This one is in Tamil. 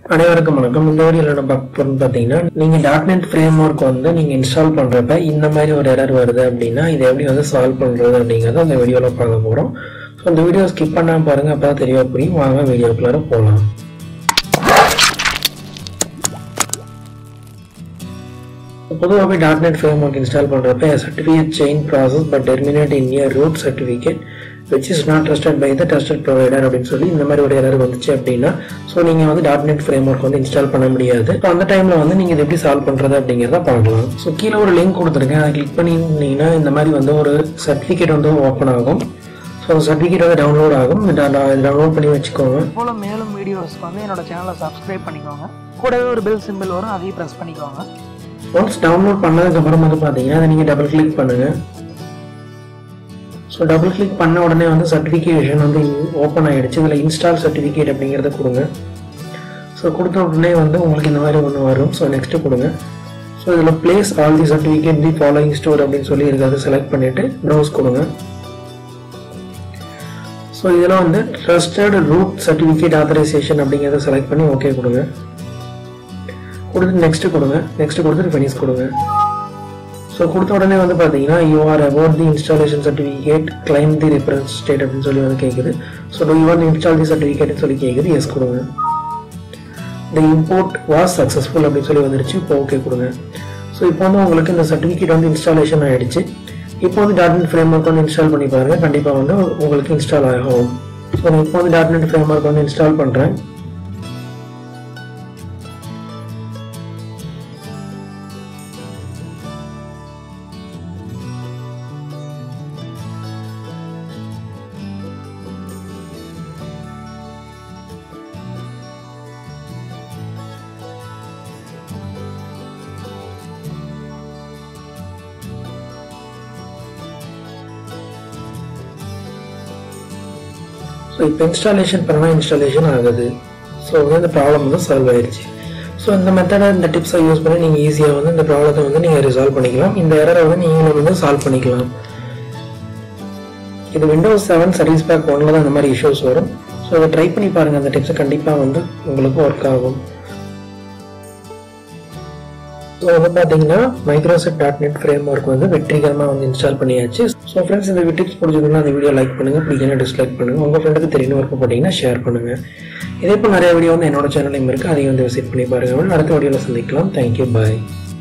அனைவருக்கும் வணக்கம். இந்த வீடியோல நம்ம பார்க்க போறது பாத்தீங்கன்னா, நீங்க .NET framework வந்து நீங்க இன்ஸ்டால் பண்றப்ப இந்த மாதிரி ஒரு எரர் வருது அப்படின்னா இதை எப்படி வந்து சால்வ் பண்றது அப்படிங்கறத இந்த வீடியோல பார்க்க போறோம். ஸோ இந்த வீடியோ ஸ்கிப் பண்ணாம பாருங்க, அப்பதான் தெளிவா புரியும். வாங்க வீடியோக்குள்ள போலாம். பொதுவாகவே .NET framework இன்ஸ்டால் பண்றப்ப certificate chain process but terminate in a root certificate which is not trusted by the trusted provider அப்படின்னு சொல்லி இந்த மாதிரி ஒரு எரர் வந்துச்சு அப்படின்னா ஸோ நீங்கள் வந்து .NET framework வந்து இன்ஸ்டால் பண்ண முடியாது. ஸோ அந்த டைமில் வந்து நீங்கள் இதை எப்படி சால்வ் பண்ணுறது அப்படிங்கிறத பார்க்கலாம். ஸோ கீழே ஒரு லிங்க் கொடுத்துருக்கேன், அதை கிளிக் பண்ணிங்கன்னா இந்த மாதிரி வந்து ஒரு சர்டிஃபிகேட் வந்து ஓப்பன் ஆகும். ஸோ அந்த சர்டிஃபிகேட் வந்து டவுன்லோட் ஆகும். டவுன்லோட் பண்ணி வச்சுக்கோங்க. போல மேலும் வீடியோஸ்க்கு வந்து என்னோட சேனலை சப்ஸ்கிரைப் பண்ணிக்கோங்க. கூடவே ஒரு பெல் சிம்பிள் வரும், அதையும் ப்ரெஸ் பண்ணிக்கோங்க. ஒன்ஸ் டவுன்லோட் பண்ணதுக்கு அப்புறம் வந்து பார்த்தீங்கன்னா அதை நீங்கள் டபுள் கிளிக் பண்ணுங்க. ஸோ டபுள் கிளிக் பண்ண உடனே வந்து சர்டிஃபிகேஷன் வந்து ஓப்பன் ஆகிடுச்சு. இதில் இன்ஸ்டால் சர்டிஃபிகேட் அப்படிங்கிறத கொடுங்க. ஸோ கொடுத்த உடனே வந்து உங்களுக்கு இந்த மாதிரி ஒன்று வரும். ஸோ நெக்ஸ்ட்டு கொடுங்க. ஸோ இதில் place all the certificate the following store அப்படின்னு சொல்லி இருக்கிறத செலக்ட் பண்ணிவிட்டு ப்ரௌஸ் கொடுங்க. ஸோ இதில் வந்து ட்ரஸ்டட் ரூட் சர்டிஃபிகேட் ஆத்தரைசேஷன் அப்படிங்கிறத செலக்ட் பண்ணி ஓகே கொடுங்க. கொடுத்து நெக்ஸ்ட் கொடுங்க. நெக்ஸ்ட் கொடுத்துட்டு ஃபினிஷ் கொடுங்க. ஸோ கொடுத்த உடனே வந்து பார்த்தீங்கன்னா you are about the installation certificate claim the reference state அப்படின்னு சொல்லி வந்து கேட்குது. So do you want install the சர்டிஃபிகேட்னு சொல்லி கேட்குது. எஸ் கொடுங்க. தி இம்போர்ட் வாஸ் சக்ஸஸ்ஃபுல் அப்படின்னு சொல்லி வந்துருச்சு. இப்போ ஓகே கொடுங்க. ஸோ இப்போ வந்து உங்களுக்கு இந்த சர்டிஃபிகேட் வந்து இன்ஸ்டாலேஷன் ஆகிடுச்சு. இப்போ வந்து .NET framework வந்து இன்ஸ்டால் பண்ணி பாருங்கள், கண்டிப்பாக வந்து உங்களுக்கு இன்ஸ்டால் ஆகும். ஸோ நான் இப்போ வந்து .NET framework வந்து இன்ஸ்டால் பண்ணுறேன். ஸோ இப்போ இன்ஸ்டாலேஷன் பண்ணால் இன்ஸ்டாலேஷன் ஆகுது. ஸோ வந்து இந்த ப்ராப்ளம் வந்து சால்வ் ஆயிடுச்சு. ஸோ இந்த மெத்தடை இந்த டிப்ஸை யூஸ் பண்ணி நீங்கள் ஈஸியாக வந்து இந்த ப்ராப்ளத்தை வந்து நீங்கள் ரிசால்வ் பண்ணிக்கலாம். இந்த எரரை வந்து நீங்களும் வந்து சால்வ் பண்ணிக்கலாம். இது விண்டோஸ் 7 சர்வீஸ் பேக் 1 தான் இந்த மாதிரி இஷ்யூஸ் வரும். ஸோ அதை ட்ரை பண்ணி பாருங்கள். அந்த டிப்ஸை கண்டிப்பாக வந்து உங்களுக்கு ஒர்க் ஆகும். ஸோ வந்து பார்த்தீங்கன்னா மைக்ரோசாஃப்ட் .NET framework வந்து வெற்றிகரமாக வந்து இன்ஸ்டால் பண்ணியாச்சு. ஸோ ஃப்ரெண்ட்ஸ், இந்த டிப்ஸ் பிடிச்சதுன்னா அந்த வீடியோ லைக் பண்ணுங்கள், பிடிக்கணும் டிஸ்லைக் பண்ணுங்கள். உங்கள் ஃப்ரெண்டுக்கு தெரியணும் ஒர்க் போட்டிங்கன்னா ஷேர் பண்ணுங்கள். இதே போல் நிறைய வீடியோ வந்து என்னோட சேனலையும் இருக்குது, அதையும் வந்து விசிட் பண்ணி பாருங்கள். அடுத்த வீடியோவில் சந்திக்கலாம். தேங்க்யூ, பாய்.